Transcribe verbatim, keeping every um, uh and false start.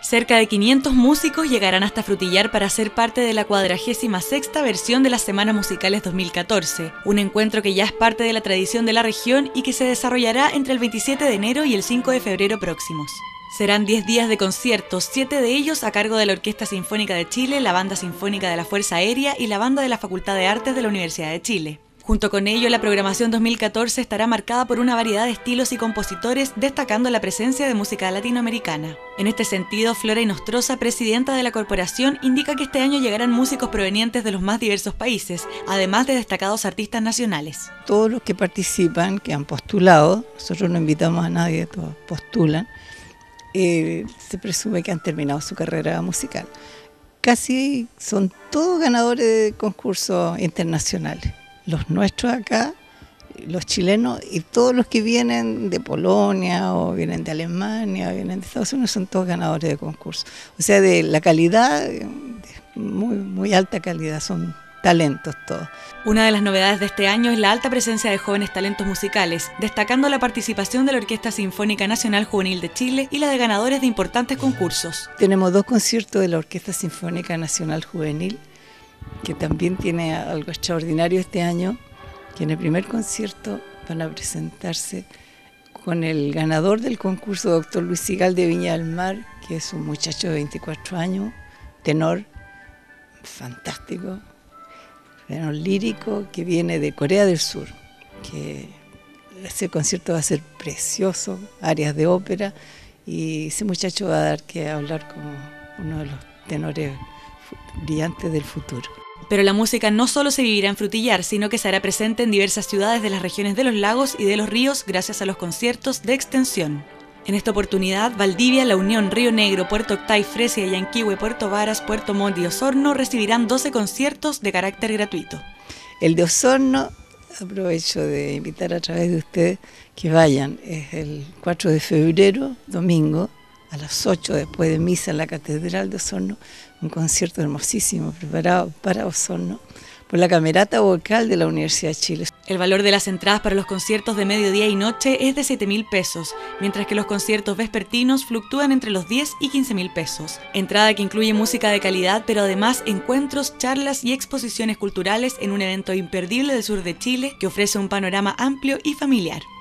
Cerca de quinientos músicos llegarán hasta Frutillar para ser parte de la cuadragésima sexta versión de las Semanas Musicales dos mil catorce, un encuentro que ya es parte de la tradición de la región y que se desarrollará entre el veintisiete de enero y el cinco de febrero próximos. Serán diez días de conciertos, siete de ellos a cargo de la Orquesta Sinfónica de Chile, la Banda Sinfónica de la Fuerza Aérea y la Banda de la Facultad de Artes de la Universidad de Chile. Junto con ello, la programación dos mil catorce estará marcada por una variedad de estilos y compositores, destacando la presencia de música latinoamericana. En este sentido, Flora Inostroza, presidenta de la corporación, indica que este año llegarán músicos provenientes de los más diversos países, además de destacados artistas nacionales. Todos los que participan, que han postulado, nosotros no invitamos a nadie, todos postulan, eh, se presume que han terminado su carrera musical. Casi son todos ganadores de concursos internacionales. Los nuestros acá, los chilenos y todos los que vienen de Polonia o vienen de Alemania o vienen de Estados Unidos son todos ganadores de concursos. O sea, de la calidad, de muy, muy alta calidad, son talentos todos. Una de las novedades de este año es la alta presencia de jóvenes talentos musicales, destacando la participación de la Orquesta Sinfónica Nacional Juvenil de Chile y la de ganadores de importantes concursos. Tenemos dos conciertos de la Orquesta Sinfónica Nacional Juvenil, que también tiene algo extraordinario este año, que en el primer concierto van a presentarse con el ganador del concurso, doctor Luis Sigal de Viña del Mar, que es un muchacho de veinticuatro años, tenor fantástico, tenor lírico, que viene de Corea del Sur, que ese concierto va a ser precioso, áreas de ópera, y ese muchacho va a dar que hablar como uno de los tenores brillantes del futuro. Pero la música no solo se vivirá en Frutillar, sino que se hará presente en diversas ciudades de las regiones de los lagos y de los ríos gracias a los conciertos de extensión. En esta oportunidad, Valdivia, La Unión, Río Negro, Puerto Octay, Fresia, Yanquihue, Puerto Varas, Puerto Montt y Osorno recibirán doce conciertos de carácter gratuito. El de Osorno, aprovecho de invitar a través de ustedes que vayan, es el cuatro de febrero, domingo, a las ocho después de misa en la Catedral de Osorno, un concierto hermosísimo preparado para Osorno por la Camerata Vocal de la Universidad de Chile. El valor de las entradas para los conciertos de mediodía y noche es de siete mil pesos, mientras que los conciertos vespertinos fluctúan entre los diez y quince mil pesos. Entrada que incluye música de calidad, pero además encuentros, charlas y exposiciones culturales en un evento imperdible del sur de Chile que ofrece un panorama amplio y familiar.